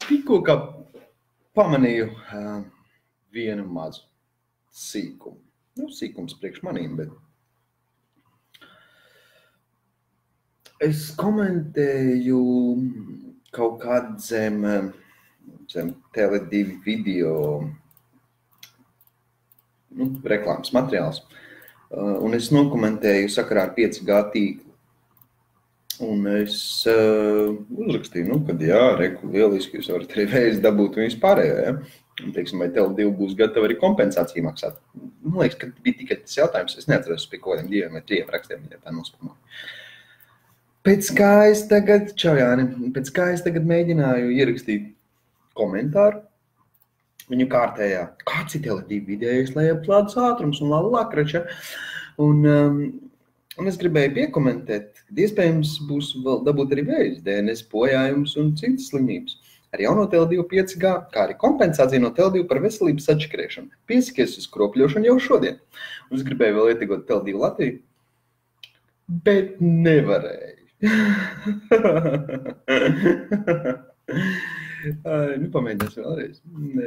tikko kā pamanīju vienu mazu sīkumu. Sīkums priekš manīm, bet es komentēju kaut kādu zem Tele2 video reklāmas materiāls. Un es nokomentēju sakarā ar 5G tīklu. Un es uzrakstīju, kad jā, reku lieliski, jūs varat arī vējas dabūt un vispārējo, ja? Un, teiksim, vai Tele2 būs gatavi arī kompensāciju maksāt. Man liekas, ka bija tikai tas jautājums, es neatceros pie kaut kādiem 2 vai 3 rakstiem, ja tā nospamāju. Pēc kā es tagad mēģināju ierakstīt komentāru viņu kārtējā, kāds ir Tele2 vidējais lejuplādes ātrums un lakrača. Un es gribēju piekomentēt, ka iespējams būs vēl dabūt arī vējas, DNS bojājums un citas slimības. Ar jauno Tele2 5G, kā arī kompensācija no Tele2 par veselības atšķirēšanu. Piesakies uz kropļošanu jau šodien. Un es gribēju vēl ietekot Tele2 Latviju, bet nevarēju. Pamēģināsim vēlreiz.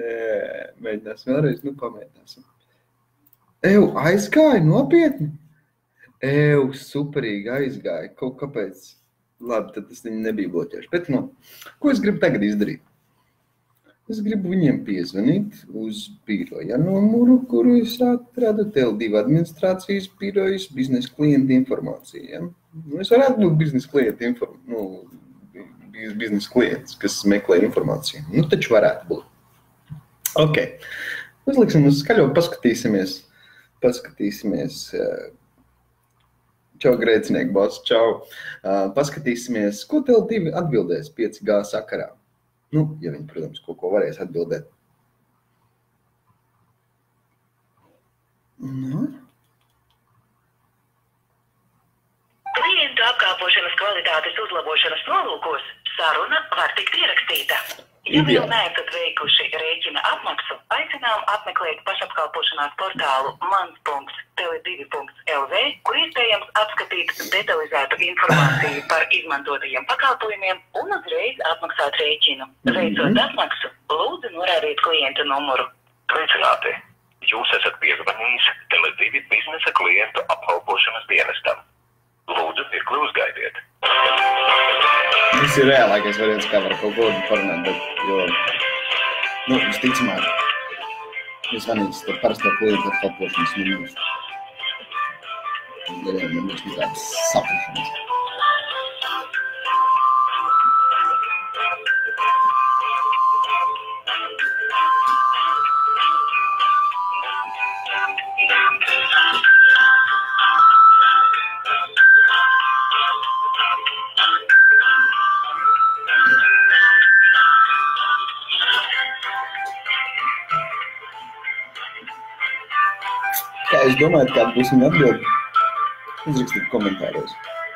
Pamēģināsim. Aizgāja nopietni? Superīgi aizgāja. Kaut kāpēc? Labi, tad es viņu nebiju bloķējuši. Bet, ko es gribu tagad izdarīt? Es gribu viņiem piezvanīt uz biroja numuru, kuru es atradu Tele2 administrācijas birojas biznesa klienta informācija. Ja? Es varētu būt biznesa klients, kas meklē informāciju. Taču varētu būt. Ok. Uzliksim uz skaļo, paskatīsimies. Čau, grēcinieki, boss, čau. Paskatīsimies, ko Tele2 atbildēs 5G sakarā. Ja viņi, protams, kaut ko varēs atbildēt. Klientu apkalpošanas kvalitātes uzlabošanas nolūkos saruna var tikt ierakstīta. Ja vēl neesat veikuši rēķina apmaksu, aicinām apmeklēt pašapkalpošanās portālu mans.tele2.lv, kur iespējams apskatīt detalizētu informāciju par izmantotajiem pakalpojumiem un uzreiz apmaksāt rēķinu. Veicot apmaksu, lūdzu norādiet klienta numuru. Sveicināti! Jūs esat piezvanījis Tele2 biznesa klientu apkalpošanas dienestam. Lūdzu, mirkli uzgaidiet. Tas ir reālākais variants, kā var kaut ko parunāt, bet, visticamāk, es zvanīju par parasto klientu apkalpošanas numurus. Mums ir tādas saprašanas. Kā jūs domājat, kāda būs viņa atbildi? Uzrakstīt komentāros.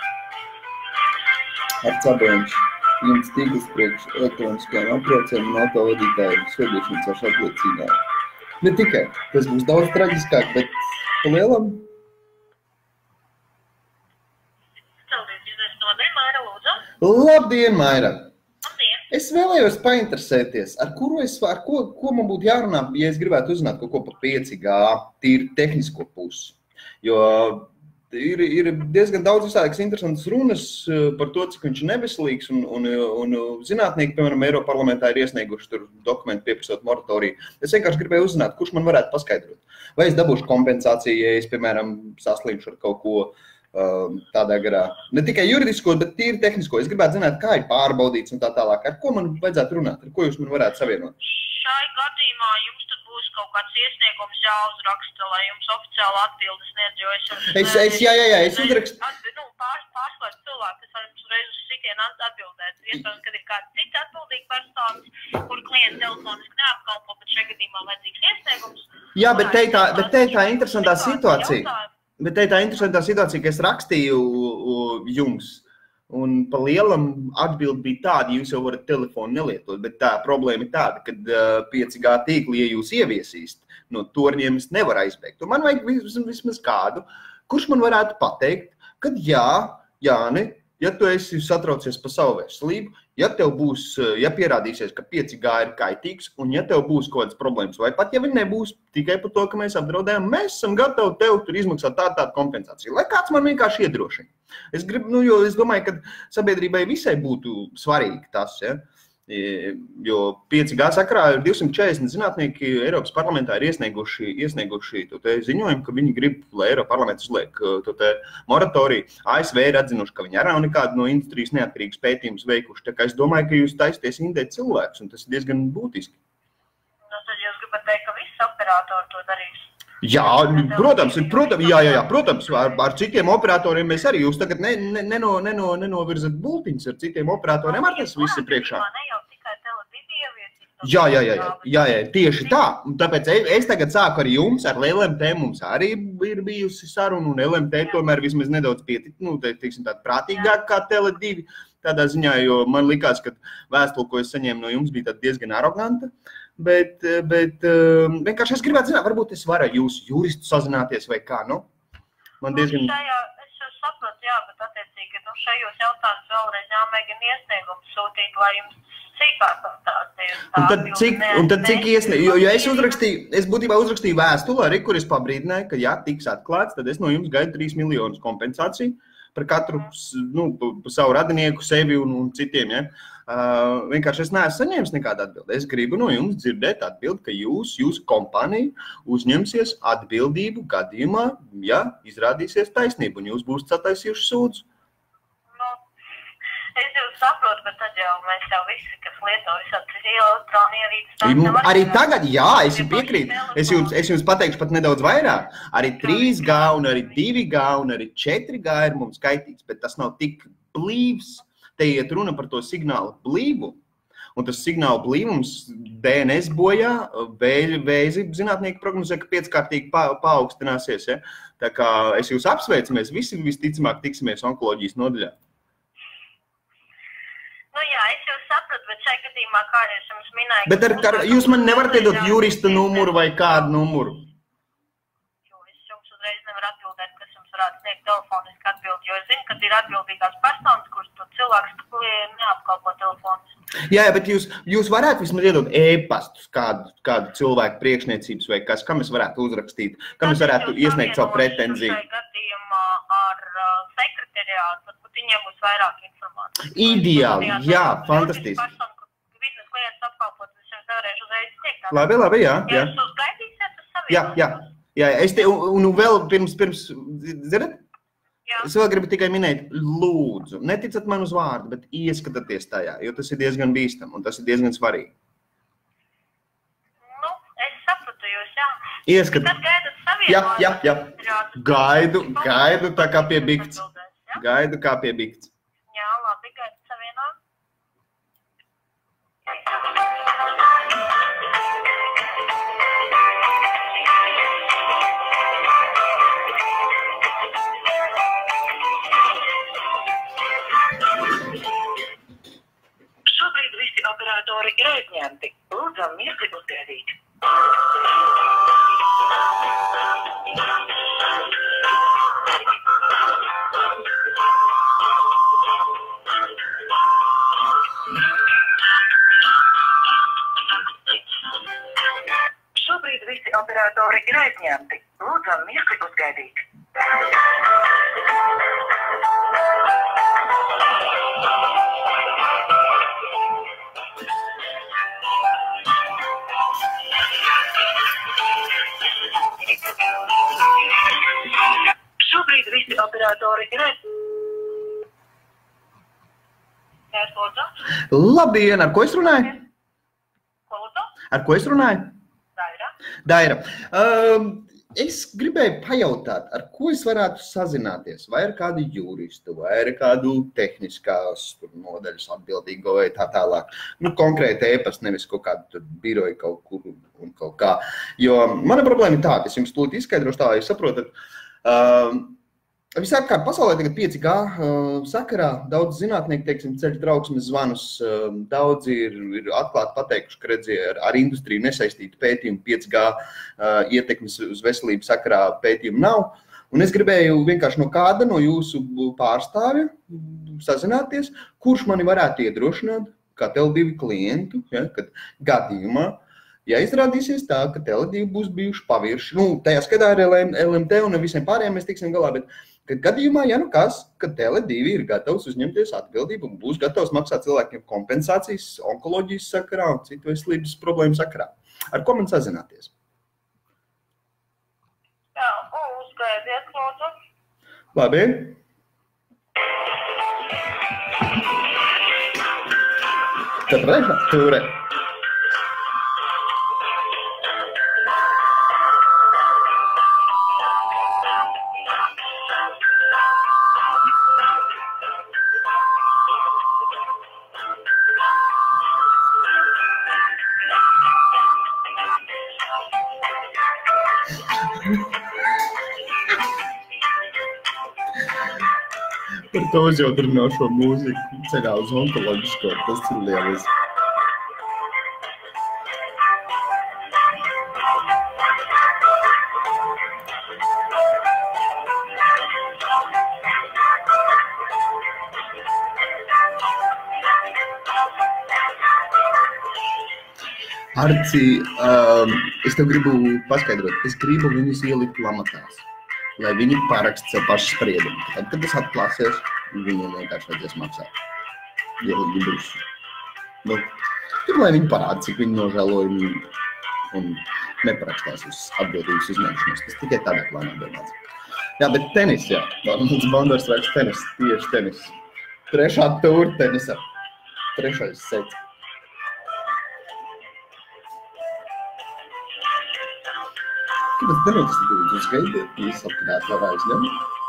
Ar Caboņš, jums tīkls priekš elektroniskajām apraucēm un autovadītāju sodīšanu caur apliecīgām. Ne tikai, tas būs daudz traģiskāk, bet pa lielam. Labdien, Maira! Es vēlējos painteresēties, ar ko man būtu jārunā, ja es gribētu uzzināt kaut ko par 5G, tīri tehnisko pusi. Jo ir diezgan daudz visādākas interesantas runas par to, cik viņš ir neveselīgs, un zinātnieki, piemēram, Eiroparlamentā ir iesnieguši tur dokumentu pieprasot moratoriju. Es vienkārši gribēju uzzināt, kurš man varētu paskaidrot. Vai es dabūšu kompensāciju, ja es, piemēram, saslimšu ar kaut ko tādā garā. Ne tikai juridisko, bet tīri tehnisko. Es gribētu zināt, kā ir pārbaudīts un tā tālāk. Ar ko man vajadzētu runāt? Ar ko jūs man varētu savienot? Šai gadījumā jums tad būs kaut kāds iesniegums jāuzraksta, lai jums oficiāli atbildes sniedz, jo es uzrakstu. Pārsklāt cilvēku, kas var jums uzreiz uz sitienu atbildēt. Iespējams, kad ir kāds cits atbildīgi personis, kur klienti telefoniski neapkalpo, bet šajā gadījumā vajadzīgs iesniegums. Jā, bet te tā interesantā situācija. Bet te tā interesantā situācija, ka es rakstīju jums, un pa lielam atbildi bija tāda, jūs jau varat telefonu nelietot, bet tā problēma ir tāda, kad 5G tīkli, ja jūs ieviesīst, no torņiem es nevaru aizbēgt. Un man vajag vismaz kādu, kurš man varētu pateikt, kad jā, Jāni, ja tu esi satraucies par savu veselību, ja pierādīsies, ka 5G ir kaitīgs, un ja tev būs kaut kādas problēmas, vai pat ja viņi nebūs, tikai par to, ka mēs apdraudējam, mēs esam gatavi tev tur izmaksāt tādu kompensāciju. Lai kāds man vienkārši iedrošina. Es domāju, ka sabiedrībai visai būtu svarīgi tas, ja? Jo 5G sakarā ir 240 zinātnieki Eiropas parlamentā ir iesnieguši to te ziņojumu, ka viņi grib, lai Eiropas parlaments uzliek to te moratoriju. ASV ir atzinuši, ka viņi arī nav nekādu no industrijas neatkarīgas pētījumus veikuši. Tā kā es domāju, ka jūs taisties indēt cilvēkus, un tas ir diezgan būtiski. Nu, tad jūs gribat teikt, ka visi operatori to darīs? Jā, protams, ar citiem operatoriem mēs arī, jūs tagad nenovirzat bultiņus ar citiem operatoriem, ar tas viss ir priekšā. Jā, tieši tā. Tāpēc es tagad sāku ar jums, ar LMT mums arī ir bijusi saruna, un LMT tomēr vismaz nedaudz teiksim tāda prātīgāk kā Tele2, tādā ziņā, jo man likās, ka vēstuli, ko es saņēmu no jums, bija diezgan aroganta. Bet vienkārši es gribētu zināt, varbūt es varu ar jūsu juristu sazināties vai kā, nu? Man diezgan... Es jau saprotu, jā, bet attiecīgi, šajos jautājums vēlreiz jāmēģina iesniegums sūtīt, lai jums cīkāk pastāstīju. Un tad cik iesniegt? Jo es būtībā uzrakstīju vēstuli arī, kur es pabrīdināju, ka ja tiks atklāts, tad es no jums gaidu 3 miljonus kompensāciju par katru savu radinieku, sevi un citiem, ja? Vienkārši es neesmu saņēmis nekādu atbildi. Es gribu no jums dzirdēt atbildi, ka jūsu kompānija uzņemsies atbildību gadījumā, ja izrādīsies taisnība, un jūs būsiet sataisījuši sūdzu. Nu, es jau saprotu, bet tad jau mēs jau visi, kas lieto visādi elektronieročus, arī tagad, jā, es piekrītu. Es jums pateikšu pat nedaudz vairāk. Arī 3G, un arī 2G, un arī 4G ir mums kaitīgs, bet tas nav tik blīvs. Te iet runa par to signālu blīvumu, un tas signālu blīvums DNS bojā, vēzi zinātnieki prognozē, ka 5-kārtīgi paaugstināsies. Ja? Tā kā es jūs apsveicu, mēs visi visticamāk tiksimies onkoloģijas nodaļā. Nu jā, es jau sapratu, bet šai gadījumā, kā es jums minēju... Bet jūs man nevarat iedot jurista numuru vai kādu numuru? Jo es jums uzreiz nevaru atbildēt, kas jums varētu sniegt telefoniski atbildi, jo es zinu, ka ir atbildīgās personas, kuras to cilvēks neapkalpo telefonus. Jā, bet jūs varētu vismaz iedot e-pastus kādu cilvēku priekšniecības vai kas, kam es varētu uzrakstīt, kam es varētu iesniegt savu pretenziju. Šai gadījumā ar sekretariātu, varbūt viņiem būs vairāk informācijas. Ideāli, jā, fantastiski. Biznes klients apkalpot, es jums nevarēšu uzreiz sniegt. Labi, jā. Ja jūs uzgaidīsiet uz saviem? Jā, un vēl pirms, ziniet? Es vēl gribu tikai minēt, lūdzu, neticat man uz vārdu, bet ieskatāties tajā, jo tas ir diezgan bīstam un tas ir diezgan svarīgi. Nu, es sapratu jūs, jā. Ieskat. Tad gaidat savienot. Jā. Gaidu tā kā pie bikts. Gaidu kā pie bikts. Jā, labi, gaidat savienot. Šobrīd visi operatori ir aizņemti. Lūdzam mirkli uzgaidīt. Šobrīd visi operatori ir aizņemti. Lūdzam mirkli uzgaidīt. Šobrīd visi operatori ir aizņemti. Labdien, ar ko es runāju? Lūdzu? Ar ko es runāju? Daira. Es gribēju pajautāt, ar ko es varētu sazināties, vai ar kādu juristu, vai ar kādu tehniskās nodaļas atbildīgo vai tā tālāk. Nu, konkrēti e-pasta, nevis kaut kādu biroju kaut kur un kaut kā. Jo mana problēma ir tāda, es jums tūlīt izskaidrošu tā, jūs saprotat, visapkārt pasaulē tagad 5G sakarā daudz zinātnieki, teiksim, ceļu trauksmes zvanus, daudzi ir atklāti pateikuši, ka redziet, ar industriju nesaistītu pētījumu 5G ietekmes uz veselību sakarā pētījumu nav. Un es gribēju vienkārši no kāda no jūsu pārstāvja sazināties, kurš mani varētu iedrošināt kā Tele2 klientu, ja, kad gadījumā, ja izrādīsies tā, ka Tele2 būs bijuši pavirši, tajā skatā ar LMT un visiem pārējiem mēs tiksim galā, bet kad gadījumā, ja kad Tele2 ir gatavs uzņemties atbildību un būs gatavs maksāt cilvēkiem kompensācijas onkoloģijas sakarā un citu veselības problēmu sakarā. Ar ko man sazināties? Jā, uzgaidiet, lūdzu. Labi. Trešā tūre. Par to uzjautrināšo mūziku ceļā uz onkoloģisko, tas ir lieliski. Arci, es tev gribu paskaidrot, es gribu viņus ielikt lamatās, lai viņi parakst sev pašu spriedumu. Tad, kad tas atklāsies, viņiem vienkārši vajadzēs maksāt. Ielikt būs. Tur, lai viņi parāda, cik viņi nožēloja un neparakstās uz atbildības uzņemšanos. Tas tikai tādā plānā domāts. Jā, bet tenis, jā. Mans Bondors vairs tenis, tieši tenis. Trešā tūra tenisa. Trešais sets. Kāpēc darot, ka jūs uzgaidiet, izsapināt vēl aizņem?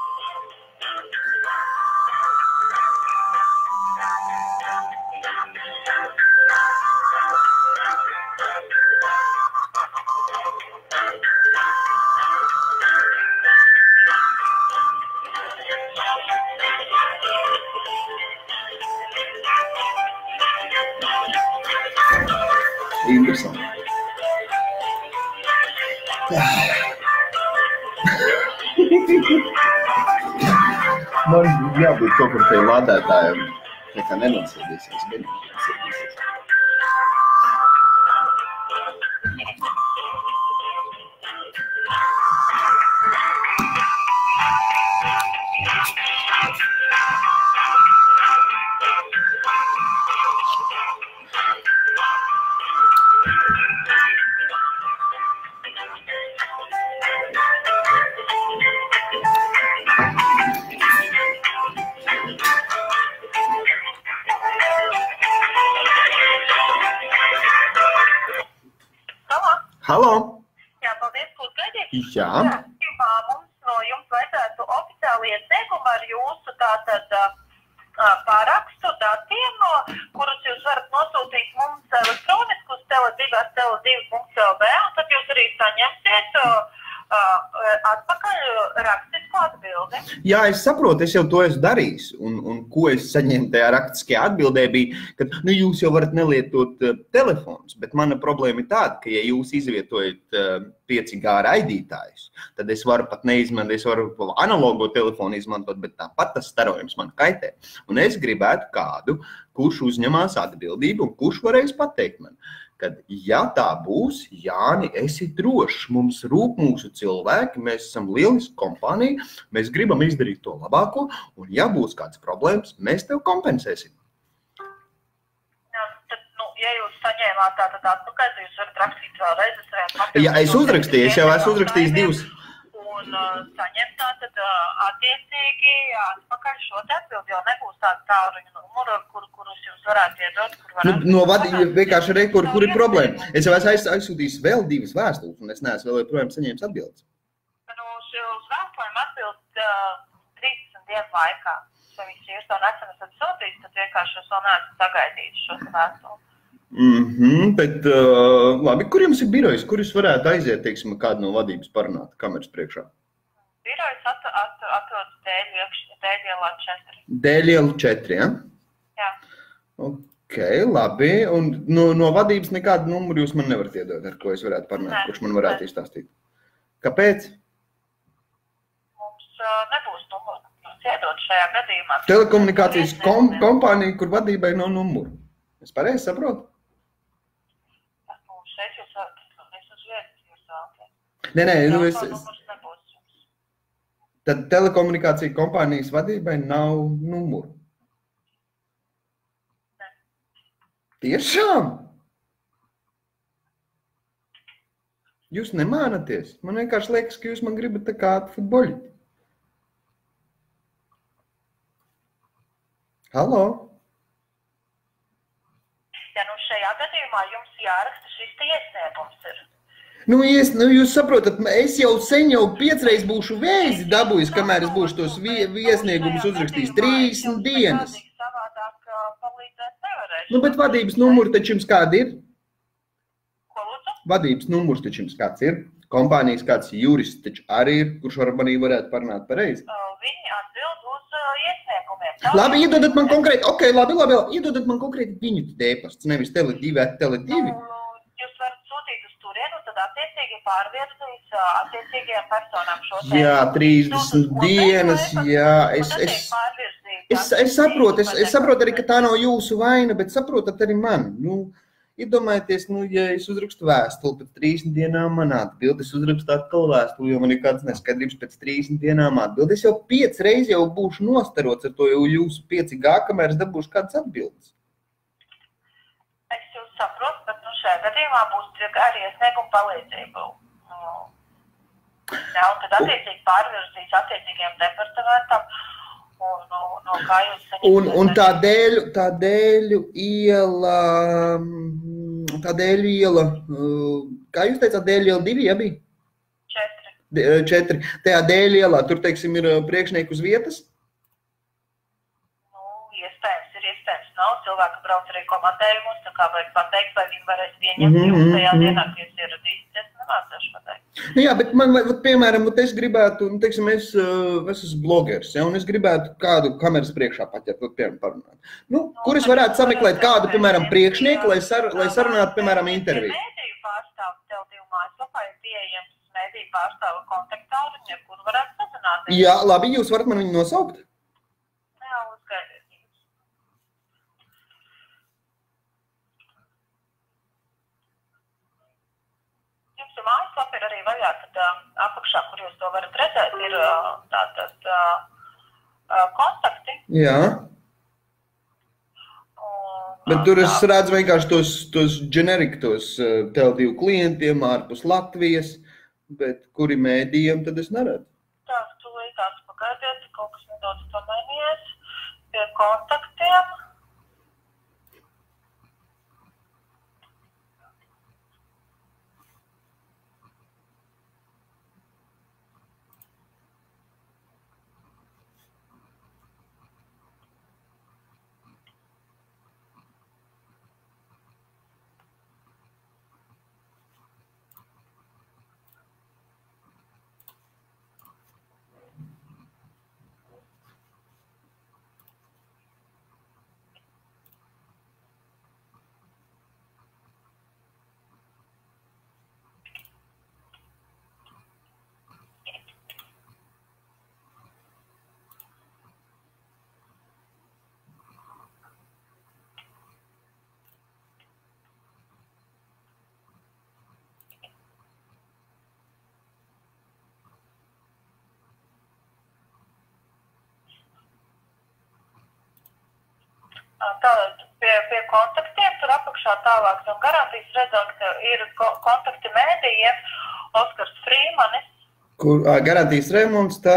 Interesanti. Man jābūt kaut kur pie lādētājiem, nekā nenosēdīsies, bet nenosēdīsies. Halo! Jā, paldies, ka uzgaidījāt. Jā. Mums no jums vajadzētu oficiāli ieteikumu ar jūsu tātad parakstu datiem, kurus jūs varat nosūtīt mums elektroniski uz tele2.lv, un tad jūs arī saņemsiet atpakaļ rakstisku atbildi. Jā, es saprotu, es jau to esmu darījis, un ko es saņēmu tajā rakstiskajā atbildē bija, ka jūs jau varat nelietot telefonus, bet mana problēma ir tāda, ka ja jūs izvietojat 5G raidītājus, tad es varu pat neizmantot, es varu analogo telefonu izmantot, bet tāpat tas starojums man kaitē. Un es gribētu kādu, kurš uzņemās atbildību un kurš varēs pateikt man, kad ja tā būs, Jāni, esi drošs, mums rūp mūsu cilvēki, mēs esam lieliska kompānija, mēs gribam izdarīt to labāko, un ja būs kāds problēmas, mēs tev kompensēsim. Jā, tad, ja jūs saņēmāt tātad atpakaļ, tad jūs varat rakstīt vēlreiz. Jā, es uzrakstīju, es jau esmu uzrakstījis divus. Un saņemt tātad attiecīgi atpakaļ šo atbildi, jo nebūs tāda tāluņa numura, kurus jūs varētu iedot. No vadījuma vienkārši kur ir problēma. Es jau esmu aizsūtījis vēl divas vēstules, un es neesmu vēl joprojām saņēmis atbildes. Uz vēstulēm atbild 30 dienu laikā. Ja jūs to nesen esat sūtījis, tad vienkārši jūs vēl neesat sagaidījis šo vēstuli. Bet labi, kur jums ir birojs? Kur jūs varētu aiziet, teiksim, kādu no vadības parunāt kameras priekšā? Birojs atrodas Dēļielā 4. Dēļiela 4, ja? Jā. Ok, labi. Un no vadības nekādu numuru jūs man nevarat iedot, ar ko es varētu parunāt, kurš man varētu izstāstīt? Kāpēc? Mums nebūs numuru. Iedod šajā gadījumā. Telekomunikācijas kompānija, kur vadībai nav numuru. Es pareizi saprotu? Šeit jūs varat, es uz vietas jūs vēlaties. Nē, Numurs nebūs jums. Tad telekomunikācija kompānijas vadībai nav numuru. Ne. Tiešām? Jūs nemānaties? Man vienkārši liekas, ka jūs man gribat tā kā futboļi. Halo? Ja šajā gadījumā jums jāraksta šis te iesniegums ir. Jūs saprotat, es jau sen jau 5 reizes būšu vēzi dabūjis, kamēr es būšu tos iesniegumus uzrakstījis 30 dienas. Savādāk palīdzēt nevarēšu. Bet vadības numuri taču jums kādi ir? Ko lūdzu? Vadības numurs taču jums kāds ir? Kompānijas kāds jurists taču arī ir, kurš manī varētu parunāt pareizi? Viņi atbild uz iesniegumiem. Labi, iedodat man konkrēti, labi, iedodat man konkrēti viņu d-pasts, nevis Tele2, Tele2. Jūs varat sūtīt uz turienu, tad attiecīgi pārvirzīs attiecīgajām personām šo te. Jā, 30 dienas, jā, es saprotu arī, ka tā nav jūsu vaina, bet saprotat arī man. Iedomājieties, ja es uzrakstu vēstuli, pēc 30 dienām man atbild, es uzrakstu atkal vēstuli, jo man ir kāds neskaidrības pēc 30 dienām atbild. Es jau 5 reizes jau būšu nostarots ar to jau jūsu 5G, kamēr es dabūšu kādas atbildes. Es jūs saprotu, bet šajā gadījumā būs arī iesnieguma palīdzību. Jā, un tad attiecīgi pārvirzīs attiecīgiem departamentam. Kā jūs saņemat? Un tā dēļu iela, kā jūs teicāt, dēļu iela 2, ja bija? 4. Tajā dēļu ielā, tur, teiksim, ir priekšnieki uz vietas? Iespējams nav. Cilvēki brauc arī komandējumus, tā kā vajag pateikt, vai viņi varēs pieņemt jūs tajā dienā, ka jūs ieradīsiet, es nemācēšu pateikt. Jā, bet man, piemēram, es gribētu, teiksim, es esmu blogers, ja, un es gribētu kādu kameras priekšā paķert, piemēram, parunāt. Kur es varētu sameklēt kādu, piemēram, priekšnieku, lai sarunātu, piemēram, interviju? Mēdīju pārstāvu Tele2 mājaslapā ir pieejams mēdīju pārstāvu kontaktāluņi, ar kuru varētu sazināties. Jā, labi, jūs varat man viņu nosaukt? Jā, uzgaidiet. Mājaslapa ir arī vaļā, tad apakšā, kur jūs to varat redzēt, ir tātad kontakti. Jā. Bet tur es redzu vienkārši tos generic, tos Tele2 klientiem ārpus Latvijas, bet kuri mēdījiem tad es neredzu. Tās pagaidiet, kaut kas nedaudz pamainījies pie kontaktiem. Pie kontaktiem, tur apakšā tālāk no garantijas redzot, ka ir kontakti mēdījiem, Oskars Frīmanis. Kur, garantijas remonts, tā.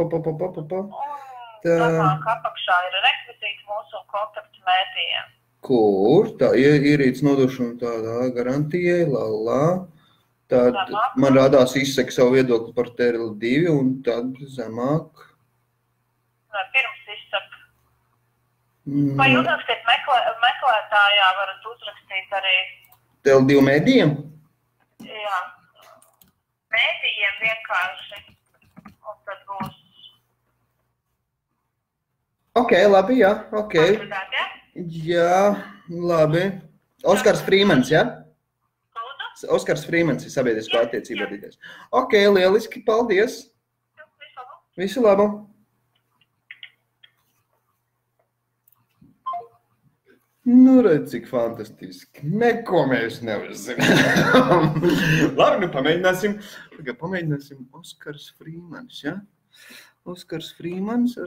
Tālāk apakšā ir rekvizīti mūsu kontakti mēdījiem. Kur? Tā ierīces nodošana tādā garantijai, Tad man rādās izsaka savu viedokli par Tele2 un tad zemāk. Pirms izsaka. Vai uzrakstīt meklētājā varat uzrakstīt arī? Tele2 mēdījiem? Jā. Mēdījiem vienkārši. Un tad būs. Ok, labi, jā, ok. Atradāt, ja? Jā, labi. Oskars Frīmans, jā? Lūdzu? Oskars Frīmans ir sabiedrisko attiecību vadītājs. Ok, lieliski, paldies. Visu labu! Nu, redz, cik fantastiski. Neko mēs neuzzinām. Labi, nu pamēģināsim. Tagad pamēģināsim Oskars Frīmans, ja? Oskars Frīmans.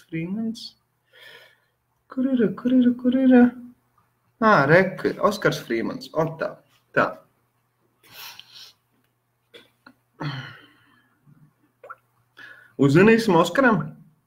Kur ir? Reka, Oskars Frīmans. O, tā. Uzzvanīsim Oskaram?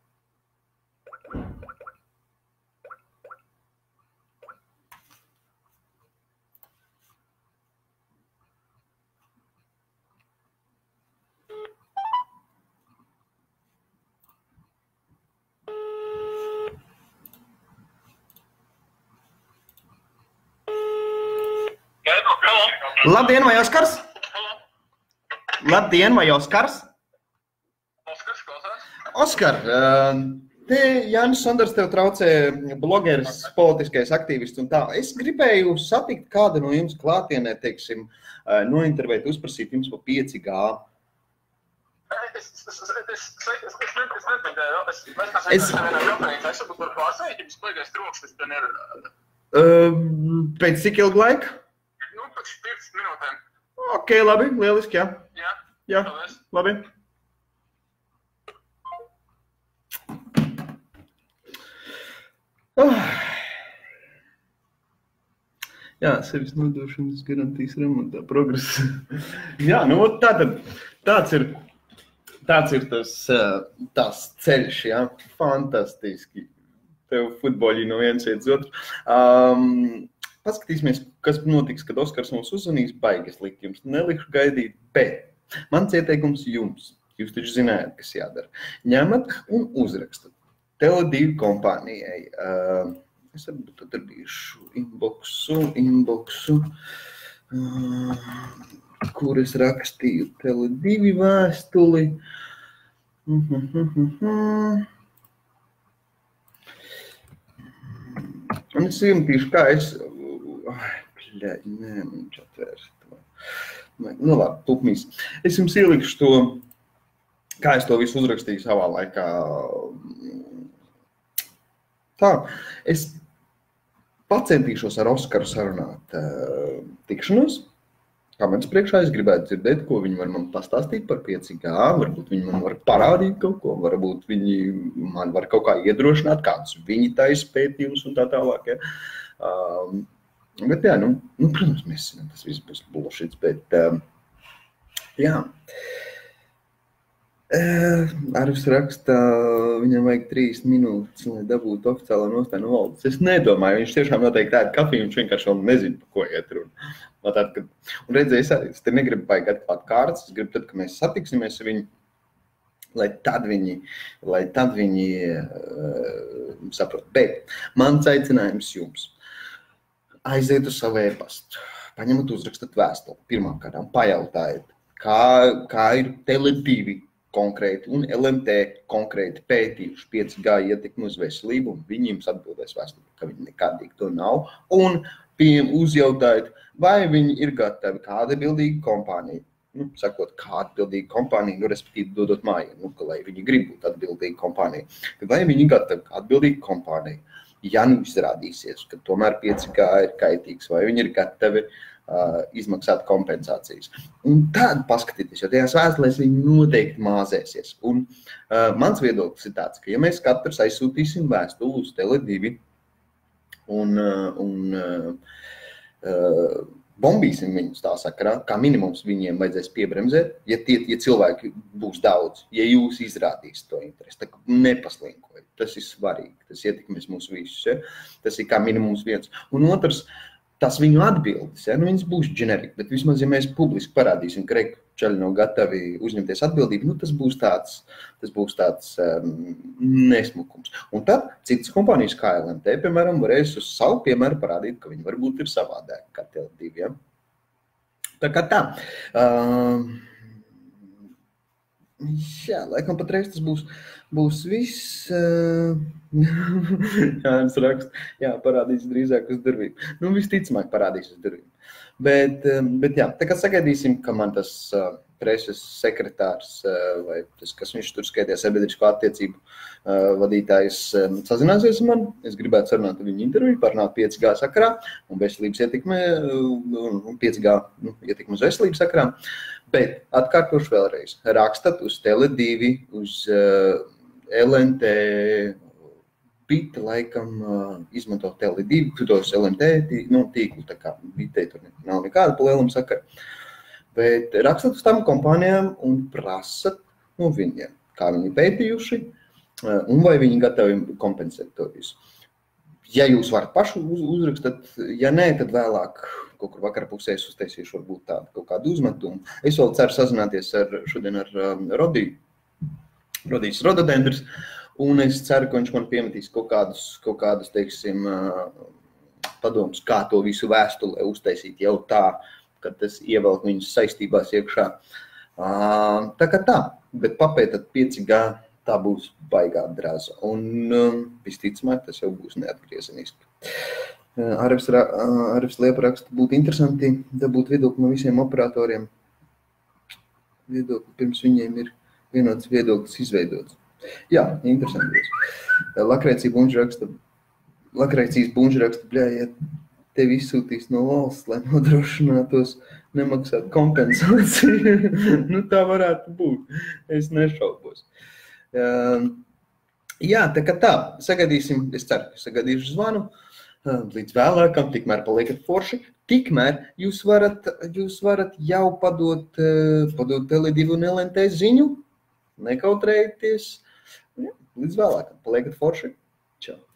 Labdien, vai Oskars? Labdien, vai Oskars? Oskars, klausās? Oskar, te Jānis Sanders tev traucē, blogeris, politiskais aktīvists un tā. Es gribēju satikt kādu no jums klātienē, teiksim, nointervēt, uzprasīt jums pa 5G. Pēc cik ilgu laiku? Nu, pēc 15 minūtēm. Ok, labi, lieliski, jā. Jā, labi. Jā, sevis nodošanas garantijas remontā progresa. Jā, nu, tāds ir tas ceļš, jā. Fantastiski. Tev futboļi no viens iet uz otru. Paskatīsimies, kas notiks, kad Oskars mums uzzvanīs, baigas likt jums. Nelikšu gaidīt, bet mans ieteikums jums. Jūs taču zinājāt, kas jādara. Ņemat un uzrakstat Tele2 kompānijai. Es varbūt tad bīšu inboxu, kur es rakstīju Tele2 vēstuli. Un es iemetīšu, kā es... Nē, viņš atvērs to. Nu labi, tupmīs. Es jums ielikšu to, kā es to visu uzrakstīju savā laikā. Tā, es pacentīšos ar Oskaru sarunāt tikšanos. Kameras priekšā es gribētu dzirdēt, ko viņi var man pastāstīt par 5G, varbūt viņi man var parādīt kaut ko, varbūt viņi man var kaut kā iedrošināt, kādus viņi taisa pētījumus un tā tālāk. Ja. Bet jā, nu, protams, mēs zinām, tas viss būs bullshits, bet jā. Arvis raksta, viņam vajag 3 minūtes, lai dabūtu oficiālā nostāju no valdes. Es nedomāju, viņš tiešām noteikti tāda kafiju, viņš vienkārši vēl nezinu, par ko iet runa. Un redzēju, es te negribu baigi atklāt kārtas, es gribu tad, ka mēs satiksimies ar viņu, lai tad viņi saprot. Bet mans aicinājums jums. Aiziet uz savu e-pastu, paņemat uzrakstat vēstuli, pirmām kārtām pajautājiet, kā ir Tele2 konkrēti un LMT konkrēti pētījuši 5G ietekmi uz veselību, un viņi jums atbildēs vēstuli, ka viņi nekādīgi to nav, un uzjautājiet, vai viņi ir gatavi kāda atbildīga kompānija, sakot, kāda atbildīga kompānija, respektīvi dodot mājienu, ka lai viņi grib būt atbildīga kompānija, vai viņi gatavi kā atbildīga kompānija. Ja nu izrādīsies, ka tomēr 5G ir kaitīgs, vai viņi ir gatavi izmaksāt kompensācijas. Un tad paskatīties, jo tajās vēstulēs viņi noteikti māzēsies. Un mans viedoklis ir tāds, ka ja mēs katrs aizsūtīsim vēstuli uz Tele2 un bombīsim viņus tā sakarā, kā minimums viņiem vajadzēs piebremzēt, ja cilvēki būs daudz, ja jūs izrādīs to interesi, tā nepaslinkojiet, tas ir svarīgi, tas ietekmēs mūs visus, ja? Tas ir kā minimums viens. Un otrs, tas viņu atbildes, ja? Viņas būs generika, bet vismaz, ja mēs publiski parādīsim, ka čaļi nav gatavi uzņemties atbildību, tas būs tāds nesmukums. Un tad citas kompānijas kā LMT, piemēram, varēs uz savu piemēru parādīt, ka viņi varbūt ir savādāk kā Tele2. Ja? Tā kā tā. Jā, laikam patreiz tas būs viss. Jānis raksta, jā, parādīs drīzāk uz durvīm. Visticamāk parādīs uz durvīm. Bet jā, tā kā sagaidīsim, ka man tas preses sekretārs vai tas, kas viņš tur skaitīja sabiedrisko attiecību vadītājs sazināsies ar mani. Es gribētu sarunāt viņu interviju, parunāt 5G sakarā un veselības ietekme, 5G ietekme uz veselības sakarā. Bet atkārtošu vēlreiz, rakstat uz Tele2, uz LNT, Bita laikam izmanto Tele2, tos LNT tīklu, tā kā Bitei tur nav nekāda pa lielam sakara. Bet rakstat uz tām kompānijām un prasat no viņiem, kā viņi pētījuši un vai viņi gatavi kompensēt to visu. Ja jūs varat pašu uzrakstat, ja nē, tad vēlāk kaut kur vakara pusē es uztaisīšu varbūt tādu kaut kādu uzmetumu. Es vēl ceru sazināties šodien ar Rodijs Rododendrs, un es ceru, ka viņš man piemetīs kaut kādus, teiksim, padomus, kā to visu vēstulē uztaisīt jau tā, kad tas ievelk viņus saistībās iekšā. Tā kā tā, bet papētat 5G, tā būs baigā draza. Un visticamāk, tas jau būs neatgriezeniski. Arvs Liepa raksta, būtu interesanti dabūt viedokli no visiem operatoriem. Viedokli pirms viņiem ir vienots viedoklis izveidots. Jā, interesanti. Lakreicijas Bunža raksta, bļā, tevi izsūtīs no valsts, lai nodrošinātos nemaksāt kompensāciju. Nu, tā varētu būt. Es nešaubos. Jā, tā kā tā. Sagaidīsim, es ceru, ka sagaidīšu zvanu līdz vēlākam, tikmēr paliekat forši. Tikmēr jūs varat jau padot Tele2 un LNT ziņu, nekautrējieties. Līdz vēlākam, paliekat forši. Čau.